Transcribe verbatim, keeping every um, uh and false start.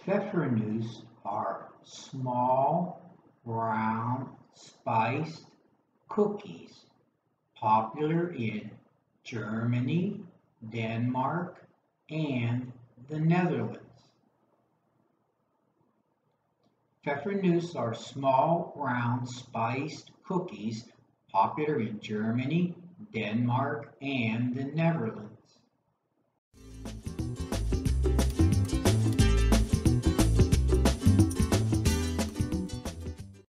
Pfeffernüsse are small, round, spiced cookies popular in Germany, Denmark, and the Netherlands. Pfeffernüsse are small, round, spiced cookies popular in Germany, Denmark, and the Netherlands.